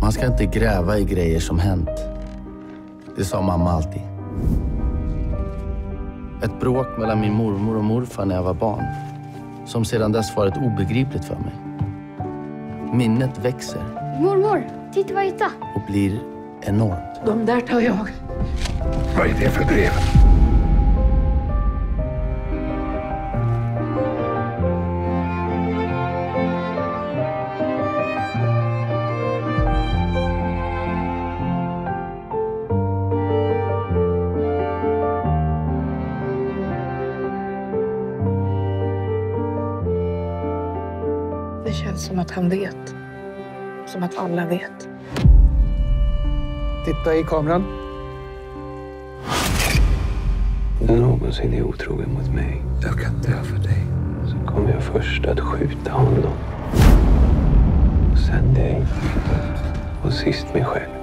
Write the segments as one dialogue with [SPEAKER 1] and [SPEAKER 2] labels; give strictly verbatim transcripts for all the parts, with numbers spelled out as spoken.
[SPEAKER 1] Man ska inte gräva i grejer som hänt. Det sa mamma alltid. Ett bråk mellan min mormor och morfar när jag var barn. Som sedan dess varit obegripligt för mig. Minnet växer.
[SPEAKER 2] Mormor, titta vad jag hittade.
[SPEAKER 1] Och blir enormt.
[SPEAKER 3] De där tar jag.
[SPEAKER 4] Vad är det för brev?
[SPEAKER 3] Det känns som att han vet. Som att alla vet.
[SPEAKER 5] Titta i kameran.
[SPEAKER 6] När någonsin är otrogen mot mig,
[SPEAKER 4] Jag kan dö för dig.
[SPEAKER 6] så kommer jag först att skjuta honom. Och sen dig. Och sist mig själv.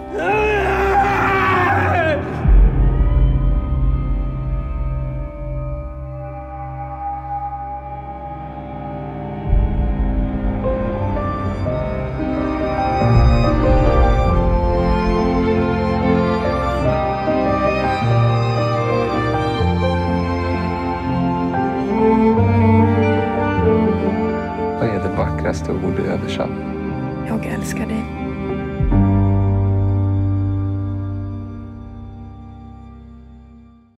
[SPEAKER 4] Vad är det vackraste ord du översatt?
[SPEAKER 3] Jag älskar dig.